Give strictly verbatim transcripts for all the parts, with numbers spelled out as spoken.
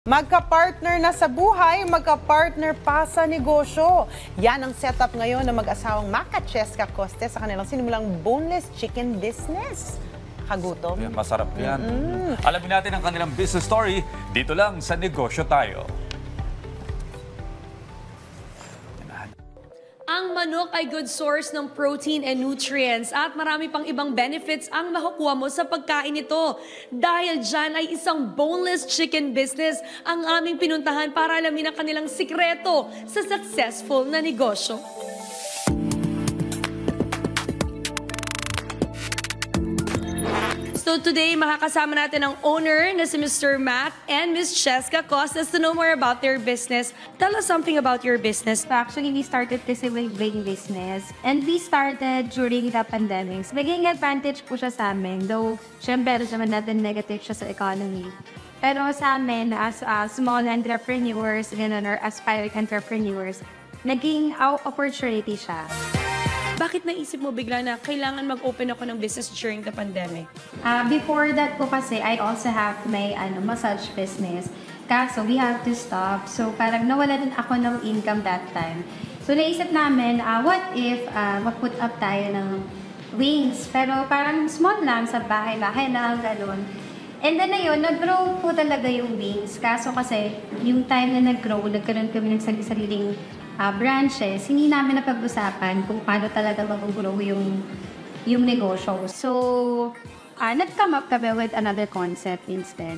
Magka-partner na sa buhay, magka-partner pa sa negosyo. Yan ang setup ngayon ng mag-asawang Mac at Cheska Coste sa kanilang sinimulang boneless chicken business. Kagutom? Yan, masarap yan. Mm-hmm. Alamin natin ang kanilang business story dito lang sa Negosyo Tayo. Ang manok ay good source ng protein and nutrients at marami pang ibang benefits ang makukuha mo sa pagkain nito. Dahil dyan ay isang boneless chicken business ang aming pinuntahan para alamin ang kanilang sikreto sa successful na negosyo. So today, makakasama natin ang owner na si Mister Matt and Miss Cheska Costes to know more about their business. Tell us something about your business. So actually, we started this with wing business. And we started during the pandemic. So, naging advantage po siya sa amin. Though, syempre, naman natin negative siya sa economy. Pero sa amin, as uh, small entrepreneurs, ganun, or aspiring entrepreneurs, naging uh, opportunity siya. Bakit naisip mo bigla na kailangan mag-open ako ng business during the pandemic? Uh, before that po kasi, I also have my ano, massage business. Kaso, we have to stop. So, parang nawala din ako ng income that time. So, naisip namin, uh, what if uh, mag-put up tayo ng wings? Pero parang small lang sa bahay-bahay lang, gano'n. And then na yun, nag-grow po talaga yung wings. Kaso kasi, yung time na nag-grow, nagkaroon kami ng sariling Uh, branches, hindi namin napag-usapan kung paano talaga mag-grow yung, yung negosyo. So, uh, nag-come up kami with another concept instead.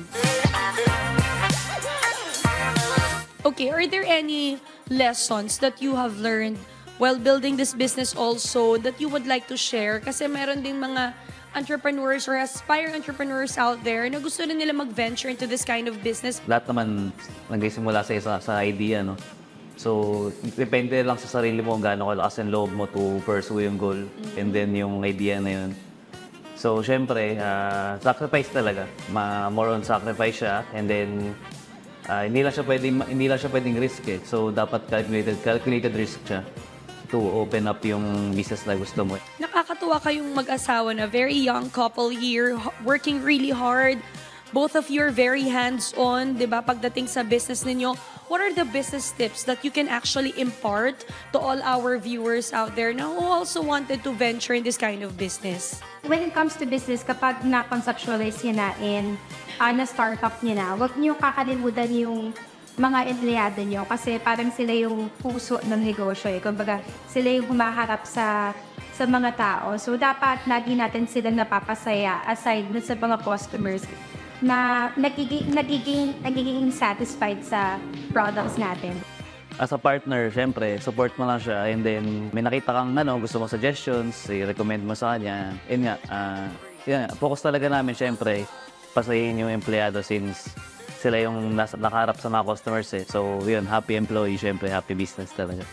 Okay, are there any lessons that you have learned while building this business also that you would like to share? Kasi meron ding mga entrepreneurs or aspiring entrepreneurs out there na gusto na nila mag-venture into this kind of business. Lahat naman nagsisimula sa isa sa idea, no? So, depende lang sa sarili mo kung gaano kalakas ang loob mo to pursue yung goal and then yung idea na yun. So, syempre, uh, sacrifice talaga. Ma more on sacrifice siya and then uh, hindi lang siya pwedeng, hindi lang siya pwedeng risk eh. So, dapat calculated, calculated risk siya to open up yung business na gusto mo. Nakakatuwa kayong mag-asawa na very young couple here, working really hard. Both of you are very hands-on, di ba? Pagdating sa business ninyo, what are the business tips that you can actually impart to all our viewers out there na who also wanted to venture in this kind of business? When it comes to business, kapag na-conceptualize nyo na in uh, na-startup nyo na, huwag nyo kakalimutan yung mga empleyado nyo kasi parang sila yung puso ng negosyo eh. Kumbaga, sila yung humaharap sa sa mga tao. So, dapat lagi natin sila napapasaya aside na sa mga customers na nagiging, nagiging, nagiging satisfied sa products natin. As a partner, syempre, support mo lang siya and then may nakita kang ano, gusto mo suggestions, i-recommend mo sa kanya. Yun nga, uh, yun, focus talaga namin syempre, pasayin yung empleyado since sila yung nasa, nakaharap sa mga customers eh. So yun, happy employee, syempre, happy business talaga.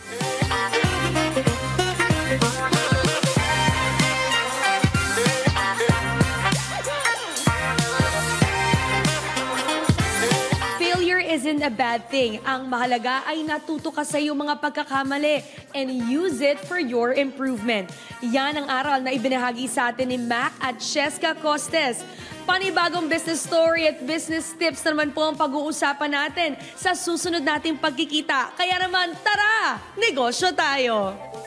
Isn't a bad thing. Ang mahalaga ay natuto ka sa iyong mga pagkakamali and use it for your improvement. Yan ang aral na ibinahagi sa atin ni Mac at Cheska Costes. Panibagong business story at business tips naman po ang pag-uusapan natin sa susunod nating pagkikita. Kaya naman, tara! Negosyo tayo!